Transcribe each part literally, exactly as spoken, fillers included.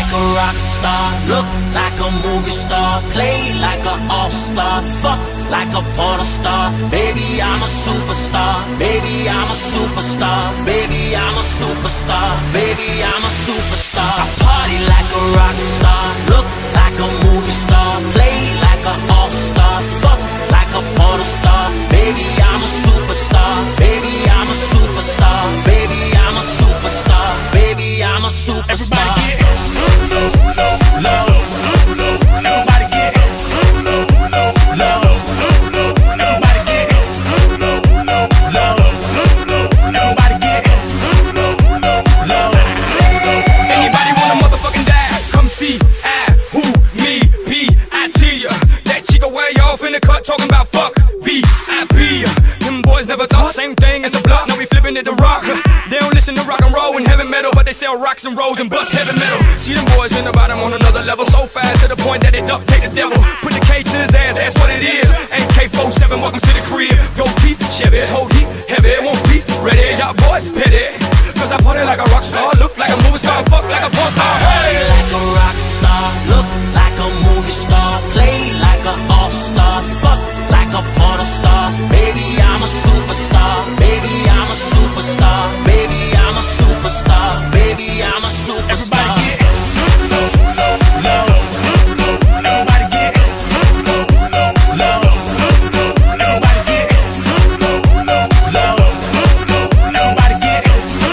like a rock star, look like a movie star, play like an all-star, fuck like a porn star. Baby, I'm a superstar. Baby, I'm a superstar. Baby, I'm a superstar. Baby, I'm a superstar. I party like a rock star, look like a movie star, play like an all-star, fuck like a porn star. Baby, I'm a superstar. Baby, I'm a superstar. Baby, I'm a superstar. Baby, I'm a superstar. Everybody get low, low, low. Everybody get low, low, low. Everybody get low, low, low. Everybody get low, low, low. Anybody want a motherfucking die? Come see I, who, me, P, I T ya. That chica way off in the cut talking about fuck V I P. Them boys never thought same thing as the block. Now we flipping it to rock. They don't listen to rock and roll and heavy metal, but they sell rocks and rolls and bust heavy metal. See them boys in the bottom on another level, so fast to the point that they duck take the devil. Put the K to his ass, that's what it is. A K forty-seven, welcome to the crib. Go teeth, Chevy, hold heat, heavy, won't be ready. Y'all boys petty, cause I party like a rock star, look like a movie star, fuck like a porn star. Hey, like a rock star, look like a movie star, play like an all-star, fuck like a porn star. Baby, I'm a superstar. Baby, I'm a superstar. Baby, I'm a superstar. Baby, I'm a superstar. Everybody get low, low, low. Everybody get low, low, low. Everybody get low, low, low. Everybody get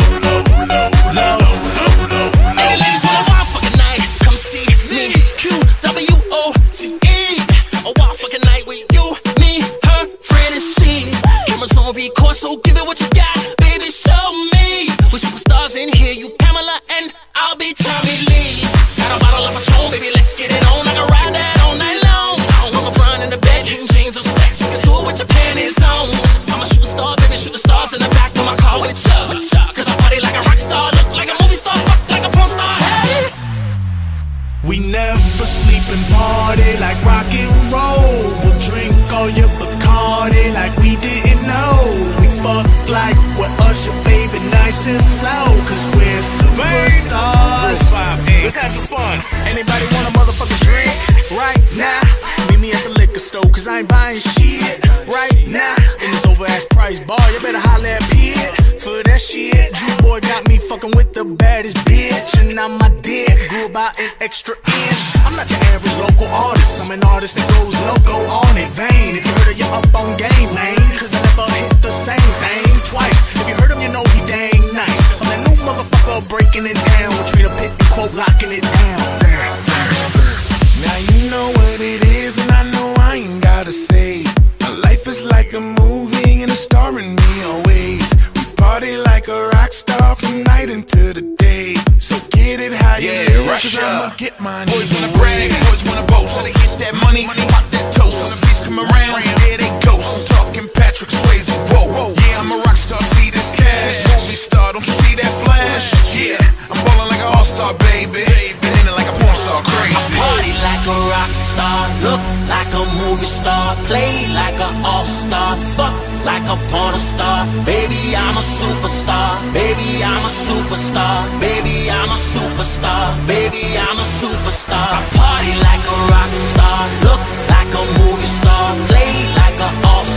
low, low. Hey, ladies, want a wild fucking night? Come see me. Q W O C E. A wild fucking night with you, me, her, friend, and she. Cameras on record, so give it what you got. Baby, show me. With superstars in here, you Pamela and I'll be Tommy Lee. Got a bottle of Patron, baby, let's get it on. I can ride that all night long. I don't want LeBron in the bed, King James or sex. You can do it with your panties on. I'm a shooting star, baby, shooting stars in the back of my car with a chub. Cause I party like a rock star, look like a movie star, fuck like a porn star. Hey! We never sleep and party like rock and roll. We'll drink all your Bacardi like we didn't know. We fuck like we're Usher, baby, nice and slow. Cause we're superstars. Let's have some fun. Anybody want a motherfucking drink right now? Meet me at the liquor store, cause I ain't buying shit right now. In this over-ass price bar, you better holler at Pete for that shit. Drew Boy got me fucking with the baddest bitch, and I'm my dick grew about an extra inch. I'm not your average local artist, I'm an artist that goes loco on it. Vain, if you heard of you up on game, man, cause I never hit the same thing twice. If you heard him, you know he dang nice. I'm that new motherfucker breaking in town with Trina Pitt and quote locking it down. Now you know what it is, and I know I ain't gotta say. My life is like a movie and it's starring me always. We party like a rock star from night into the day. So get it how you yeah, live, rush cause I'ma up. get mine. Boys wanna brag, boys wanna boast. Wanna get that money, pop that toast. When the beats come around, yeah, they ghost. I'm talking Patrick Swayze, whoa. Yeah, I'm a rock star, see this cash. Movie star, don't you see that flash? Yeah, I'm ballin' like an all-star, baby. Been in it like a porn star, crazy. Party like a rock star, look like a movie star, play like an all-star, fuck like a porn star. Baby, I'm a superstar. Baby, I'm a superstar. Baby, I'm a superstar. Baby, I'm a superstar. I party like a rock star, look like a movie star, play like an all-star.